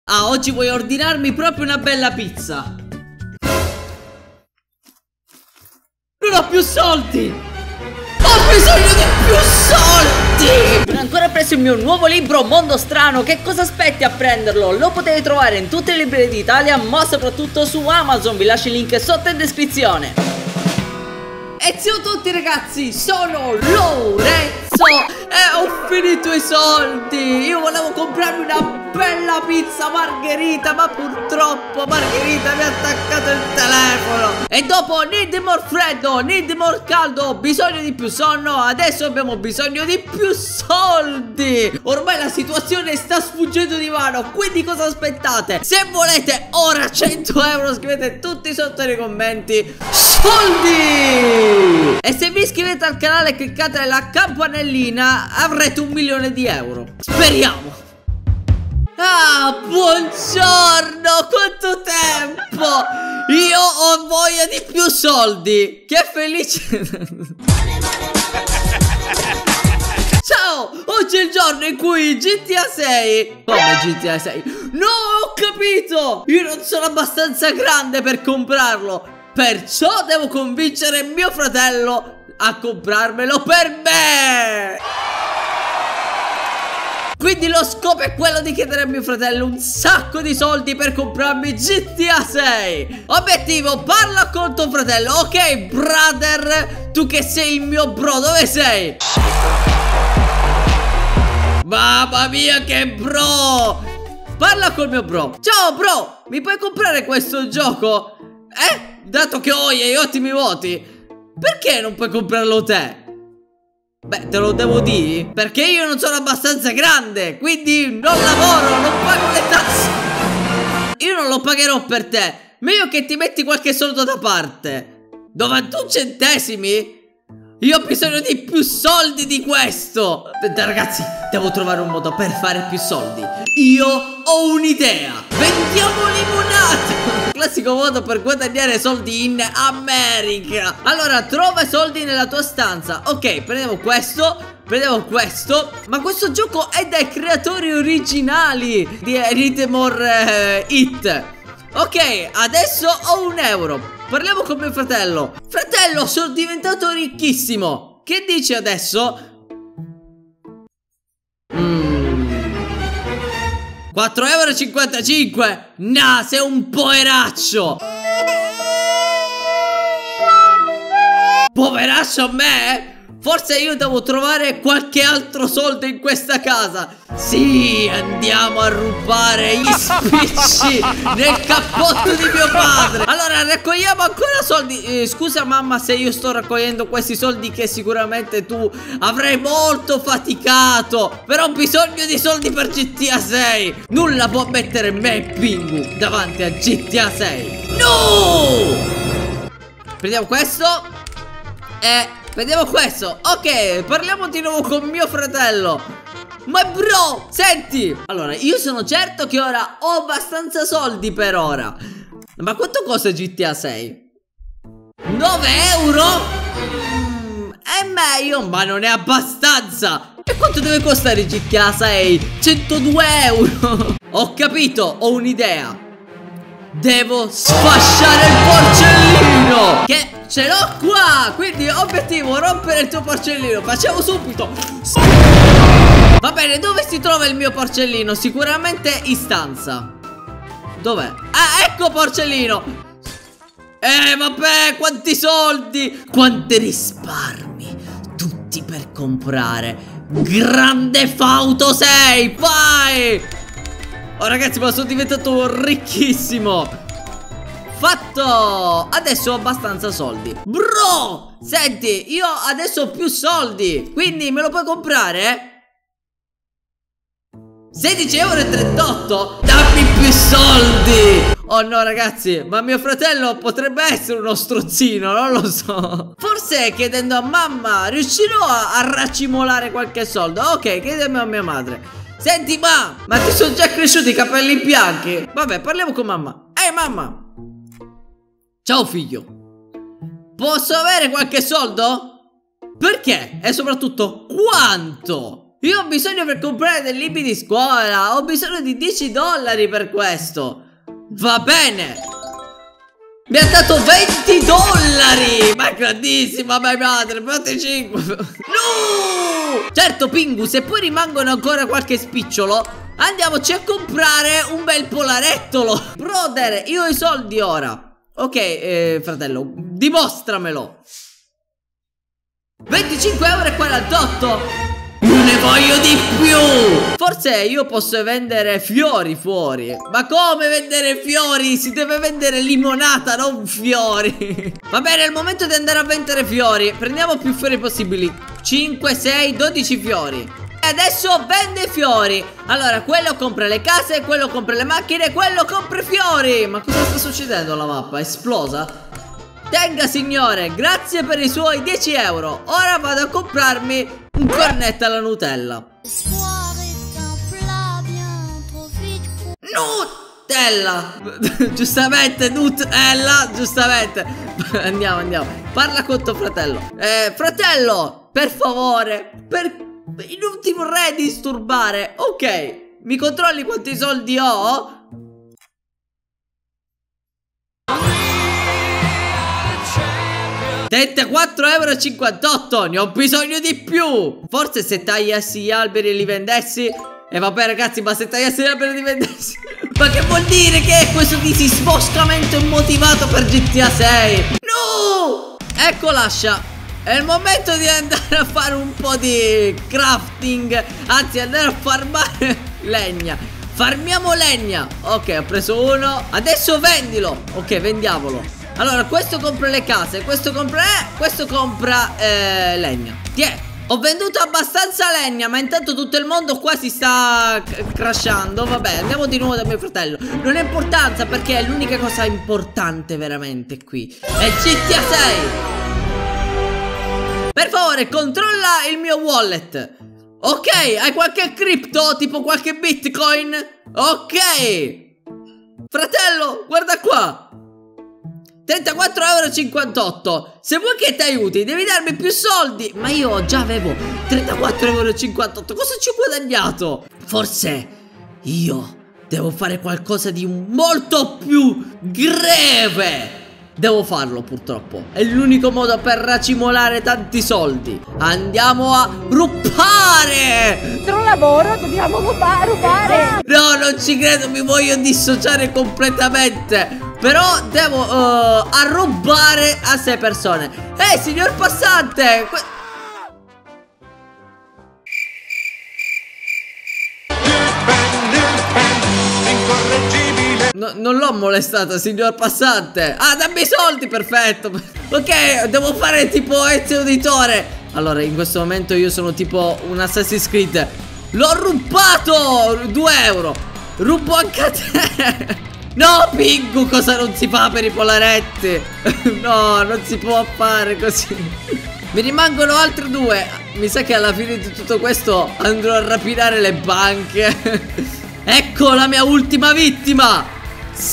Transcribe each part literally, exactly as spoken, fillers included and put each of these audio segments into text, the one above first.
Ah, oggi vuoi ordinarmi proprio una bella pizza. Non ho più soldi. Ho bisogno di più soldi. Non hai ancora preso il mio nuovo libro Mondo Strano? Che cosa aspetti a prenderlo? Lo potete trovare in tutte le librerie d'Italia, ma soprattutto su Amazon. Vi lascio il link sotto in descrizione. E ciao a tutti ragazzi, sono Lorenzo e ho finito i soldi. Io volevo comprarmi una bella pizza margherita, ma purtroppo Margherita mi ha attaccato il telefono. E dopo need more freddo, need more caldo, ho bisogno di più sonno, adesso abbiamo bisogno di più soldi. Ormai la situazione sta sfuggendo di mano, quindi cosa aspettate? Se volete ora cento euro scrivete tutti sotto nei commenti soldi. E se vi iscrivete al canale e cliccate la campanellina avrete un milione di euro. Speriamo. Ah, buongiorno, quanto tempo. Io ho voglia di più soldi. Che felice. Ciao, oggi è il giorno in cui G T A sei. Come G T A sei? No, ho capito. Io non sono abbastanza grande per comprarlo, perciò devo convincere mio fratello a comprarmelo per me. Quindi lo scopo è quello di chiedere a mio fratello un sacco di soldi per comprarmi G T A sei. Obiettivo, parla con tuo fratello. Ok, brother, tu che sei il mio bro, dove sei? Mamma mia che bro. Parla col mio bro. Ciao bro, mi puoi comprare questo gioco? Eh? Dato che ho gli ottimi voti, perché non puoi comprarlo te? Beh, te lo devo dire, perché io non sono abbastanza grande, quindi non lavoro, non pago le tasse. Io non lo pagherò per te, meglio che ti metti qualche soldo da parte. novantun centesimi? Io ho bisogno di più soldi di questo. Ragazzi, devo trovare un modo per fare più soldi. Io ho un'idea. Vendiamo limonata. Classico modo per guadagnare soldi in America. Allora, trova soldi nella tua stanza. Ok, prendiamo questo, prendiamo questo. Ma questo gioco è dai creatori originali di Rhythmore uh, It. Ok, adesso ho un euro. Parliamo con mio fratello. Fratello, sono diventato ricchissimo. Che dici adesso? Mm. quattro euro e cinquantacinque. Nah, sei un poveraccio. Poveraccio a me? Forse io devo trovare qualche altro soldo in questa casa. Sì, andiamo a rubare gli spicci nel cappotto di mio padre. Allora, raccogliamo ancora soldi. eh, Scusa mamma se io sto raccogliendo questi soldi che sicuramente tu avrai molto faticato, però ho bisogno di soldi per G T A sei. Nulla può mettere me e Pingu davanti a G T A sei. No! Prendiamo questo e vediamo questo. Ok, parliamo di nuovo con mio fratello. Ma bro, senti. Allora, io sono certo che ora ho abbastanza soldi per ora. Ma quanto costa G T A sei? nove euro? Mm, è meglio, ma non è abbastanza. E quanto deve costare G T A sei? centodue euro. Ho capito, ho un'idea. Devo sfasciare il porcellino, che ce l'ho qua. Quindi obiettivo, rompere il tuo porcellino. Facciamo subito. Va bene, dove si trova il mio porcellino? Sicuramente in stanza. Dov'è? Ah, ecco porcellino. Eh, vabbè, quanti soldi. Quanti risparmi. Tutti per comprare Grande Fauto sei. Vai. Oh ragazzi, ma sono diventato ricchissimo. Fatto. Adesso ho abbastanza soldi. Bro, senti, io adesso ho più soldi, quindi me lo puoi comprare? sedici euro e trentotto. Dammi più soldi. Oh no ragazzi, ma mio fratello potrebbe essere uno strozzino, non lo so. Forse chiedendo a mamma riuscirò a, a racimolare qualche soldo. Ok, chiedemi a mia madre. Senti ma, ma ti sono già cresciuti i capelli bianchi? Vabbè, parliamo con mamma. Ehi mamma. Ciao figlio. Posso avere qualche soldo? Perché? E soprattutto quanto? Io ho bisogno per comprare dei libri di scuola. Ho bisogno di dieci dollari per questo. Va bene. Mi ha dato venti dollari. Ma è grandissima mia madre. Fate cinque. No. Certo Pingu, se poi rimangono ancora qualche spicciolo, andiamoci a comprare un bel polarettolo. Brother, io ho i soldi ora. Ok, eh, fratello, dimostramelo. venticinque e quarantotto euro. Non ne voglio di più. Forse io posso vendere fiori fuori. Ma come vendere fiori? Si deve vendere limonata, non fiori. Va bene, è il momento di andare a vendere fiori. Prendiamo più fiori possibili. cinque, sei, dodici fiori. E adesso vende fiori. Allora, quello compra le case, quello compra le macchine, quello compra fiori. Ma cosa sta succedendo alla mappa? È esplosa? Tenga signore, grazie per i suoi dieci euro. Ora vado a comprarmi un cornetto alla Nutella. Nutella. Giustamente Nutella, giustamente. Andiamo, andiamo. Parla con tuo fratello. Eh, fratello, per favore, per... non ti vorrei disturbare. Ok, mi controlli quanti soldi ho? trentaquattro e cinquantotto euro. Ne ho bisogno di più. Forse se tagliassi gli alberi e li vendessi. E eh, vabbè ragazzi, ma se tagliassi gli alberi e li vendessi. Ma che vuol dire che è questo disboscamento immotivato per G T A sei? No. Ecco l'ascia. È il momento di andare a fare un po' di crafting. Anzi, andare a farmare legna. Farmiamo legna. Ok, ho preso uno. Adesso vendilo. Ok, vendiamolo. Allora, questo compra le case, questo compra... Eh, questo compra eh, legna. Tiè, ho venduto abbastanza legna, ma intanto tutto il mondo qua si sta crashando. Vabbè, andiamo di nuovo da mio fratello. Non ha importanza, perché è l'unica cosa importante veramente qui. È G T A sei. Per favore, controlla il mio wallet. Ok, hai qualche cripto, tipo qualche bitcoin? Ok. Fratello, guarda qua. trentaquattro e cinquantotto euro. Se vuoi che ti aiuti devi darmi più soldi. Ma io già avevo trentaquattro e cinquantotto euro. Cosa ci ho guadagnato? Forse io devo fare qualcosa di molto più greve. Devo farlo purtroppo. È l'unico modo per racimolare tanti soldi. Andiamo a rubare. Nostro lavoro, dobbiamo rubare. No, non ci credo, mi voglio dissociare completamente. Però devo uh, arrubare a sei persone. Ehi, signor passante! No, non l'ho molestata, signor passante. Ah, dammi i soldi, perfetto. Ok, devo fare tipo Ezio Auditore. Allora, in questo momento io sono tipo un Assassin's Creed. L'ho rubato! due euro. Rubo anche a te. No, Pingu, cosa non si fa per i polaretti? No, non si può fare così. Mi rimangono altri due. Mi sa che alla fine di tutto questo andrò a rapinare le banche. Ecco la mia ultima vittima. Sì.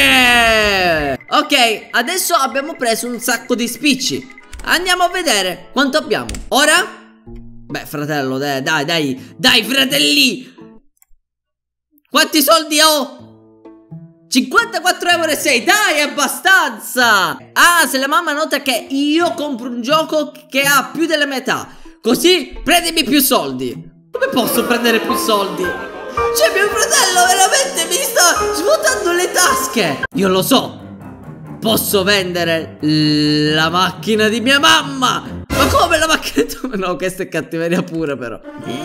Ok, adesso abbiamo preso un sacco di spicci. Andiamo a vedere quanto abbiamo. Ora? Beh, fratello, dai, dai, dai, dai, fratelli. Quanti soldi ho? cinquantaquattro e sei euro, dai, abbastanza. Ah, se la mamma nota che io compro un gioco che ha più della metà, così prendimi più soldi. Come posso prendere più soldi? Cioè, mio fratello veramente mi sta svuotando le tasche. Io lo so. Posso vendere la macchina di mia mamma. Ma come la macchina? No, questa è cattiveria pura però.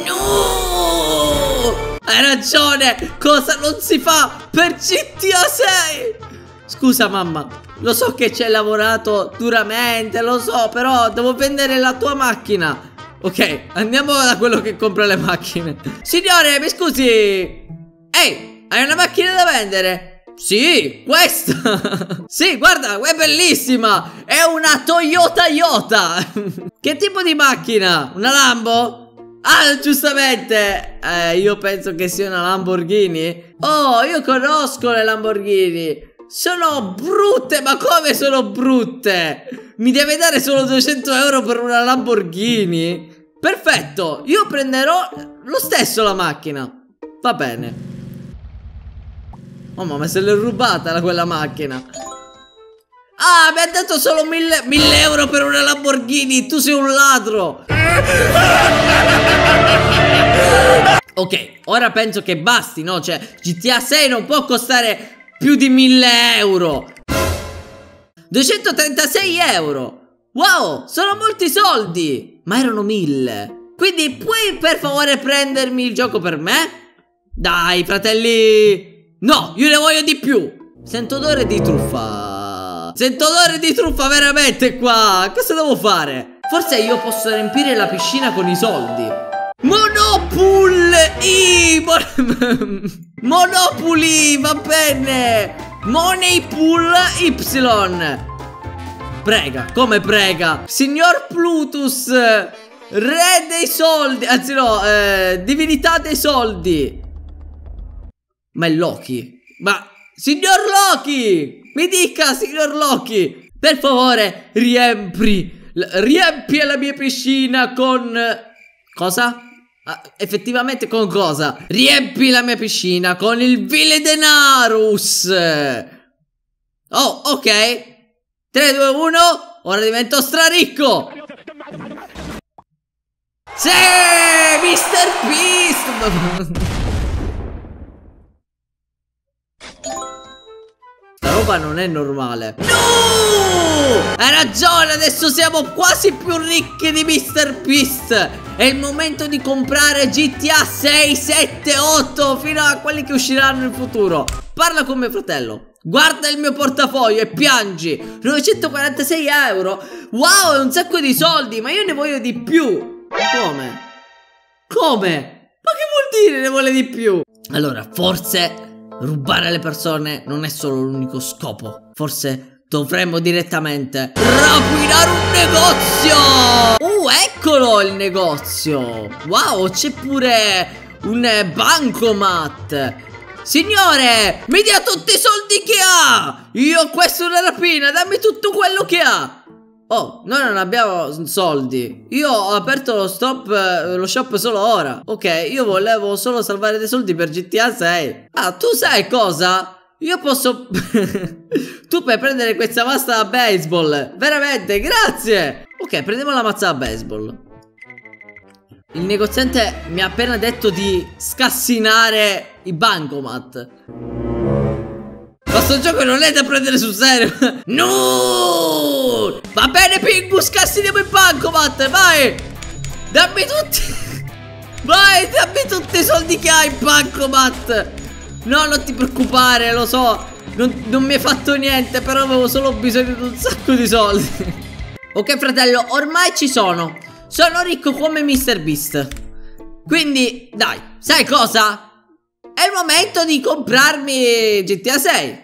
No! Hai ragione. Cosa non si fa per G T A sei? Scusa mamma, lo so che ci hai lavorato duramente, lo so, però devo vendere la tua macchina. Ok, andiamo da quello che compra le macchine. Signore, mi scusi. Ehi, hai una macchina da vendere? Sì, questa. Sì, guarda, è bellissima. È una Toyota Iota. Che tipo di macchina? Una Lambo? Ah, giustamente. Eh, io penso che sia una Lamborghini. Oh, io conosco le Lamborghini. Sono brutte, ma come sono brutte? Mi deve dare solo duecento euro per una Lamborghini? Perfetto, io prenderò lo stesso la macchina. Va bene. Oh, ma se l'è rubata la, quella macchina. Ah, mi ha dato solo mille, mille euro per una Lamborghini. Tu sei un ladro. Ok, ora penso che basti, no? Cioè, G T A sei non può costare più di mille euro. duecentotrentasei euro. Wow, sono molti soldi. Ma erano mille. Quindi puoi per favore prendermi il gioco per me? Dai, fratelli. No, io ne voglio di più. Sento odore di truffa. Sento odore di truffa veramente qua. Cosa devo fare? Forse io posso riempire la piscina con i soldi. Monopool I Monopoly, va bene. Money Pool Y. Prega, come prega? Signor Plutus, re dei soldi. Anzi no, eh, divinità dei soldi. Ma è Loki. Ma, signor Loki, mi dica, signor Loki, per favore, riempi Riempi la mia piscina con... Cosa? Ah, effettivamente con cosa? Riempi la mia piscina con il vile denarus. Oh, ok. tre, due, uno. Ora divento straricco. Sì, mister Beast. Sta roba non è normale. No! Hai ragione, adesso siamo quasi più ricchi di mister Beast. È il momento di comprare G T A sei, sette, otto fino a quelli che usciranno in futuro. Parla con mio fratello. Guarda il mio portafoglio e piangi. novecentoquarantasei euro. Wow, è un sacco di soldi, ma io ne voglio di più. Come? Come? Ma che vuol dire ne vuole di più? Allora, forse rubare alle persone non è solo l'unico scopo. Forse dovremmo direttamente rapinare un negozio. Uh, eccolo il negozio. Wow, c'è pure un bancomat. Signore, mi dia tutti i soldi che ha. Io questa è una rapina, dammi tutto quello che ha. Oh, noi non abbiamo soldi. Io ho aperto lo stop, lo shop solo ora. Ok, io volevo solo salvare dei soldi per G T A sei. Ah, tu sai cosa? Io posso... Tu puoi prendere questa mazza da baseball. Veramente, grazie. Ok, prendiamo la mazza da baseball. Il negoziante mi ha appena detto di scassinare i bancomat. Ma sto gioco non è da prendere sul serio. No! Va bene, Pingu, scassiniamo i bancomat, vai! Dammi tutti... Vai, dammi tutti i soldi che hai in bancomat. No, non ti preoccupare, lo so. Non, non mi hai fatto niente, però avevo solo bisogno di un sacco di soldi. Ok, fratello, ormai ci sono. Sono ricco come mister Beast. Quindi, dai, sai cosa? È il momento di comprarmi G T A sei.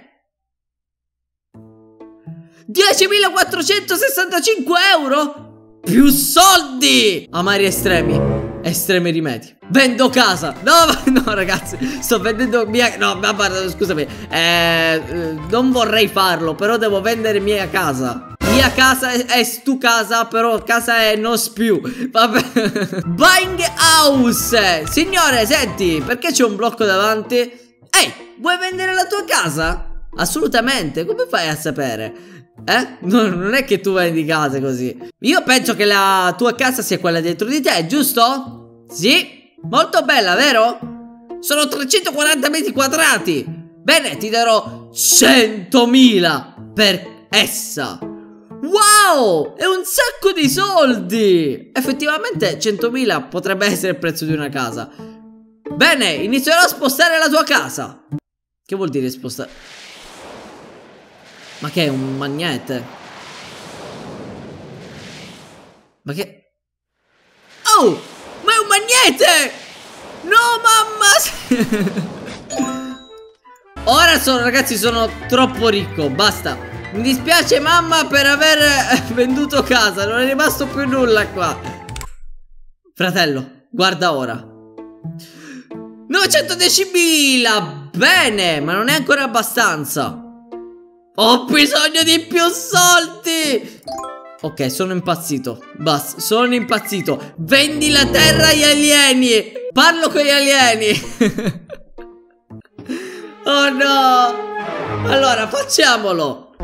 diecimilaquattrocentosessantacinque euro? Più soldi! Amari estremi. Estremi rimedi. Vendo casa. No, no ragazzi, sto vendendo mia... No, ma scusami, eh, non vorrei farlo, però devo vendere mia casa. Mia casa è, è stu casa, però casa è non più. Vabbè. Buying house. Signore, senti, perché c'è un blocco davanti? Ehi, vuoi vendere la tua casa? Assolutamente, come fai a sapere? Eh? No, non è che tu vendi case così. Io penso che la tua casa sia quella dietro di te, giusto? Sì, molto bella, vero? Sono trecentoquaranta metri quadrati. Bene, ti darò centomila per essa. Wow, è un sacco di soldi. Effettivamente centomila potrebbe essere il prezzo di una casa. Bene, inizierò a spostare la tua casa. Che vuol dire spostare? Ma che è un magnete? Ma che... Oh! Ma è un magnete! No, mamma! Ora sono, ragazzi, sono troppo ricco. Basta. Mi dispiace, mamma, per aver venduto casa. Non è rimasto più nulla qua. Fratello, guarda ora. novecentodiecimila! Bene, ma non è ancora abbastanza. Ho bisogno di più soldi. Ok, sono impazzito. Basta, sono impazzito. Vendi la terra agli alieni. Parlo con gli alieni. Oh no. Allora, facciamolo.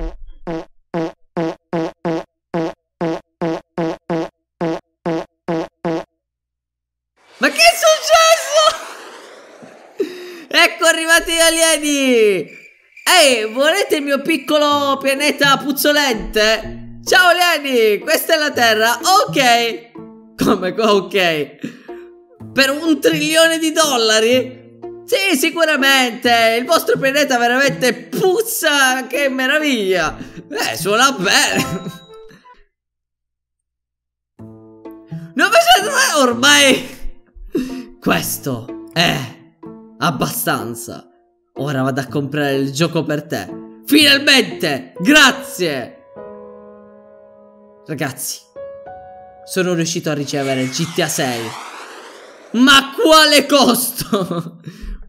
Ma che è successo? Ecco arrivati gli alieni. Ehi, volete il mio piccolo pianeta puzzolente? Ciao alieni, questa è la Terra. Ok. Come ok? Per un trilione di dollari? Sì, sicuramente. Il vostro pianeta veramente puzza. Che meraviglia. Eh, suona bene. novecento ormai. Questo è abbastanza. Ora vado a comprare il gioco per te. Finalmente. Grazie. Ragazzi, sono riuscito a ricevere il G T A sei. Ma quale costo?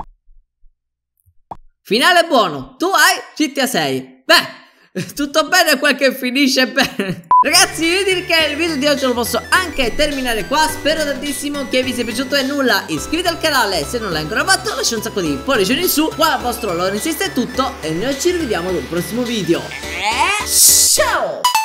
Finale buono. Tu hai G T A sei. Beh, tutto bene quel che finisce bene. Ragazzi, io direi che il video di oggi lo posso anche terminare qua. Spero tantissimo che vi sia piaciuto e nulla. Iscrivetevi al canale se non l'hai ancora fatto. Lasciate un sacco di pollici in su. Qua al vostro Lorenz è tutto e noi ci rivediamo nel prossimo video. Ciao.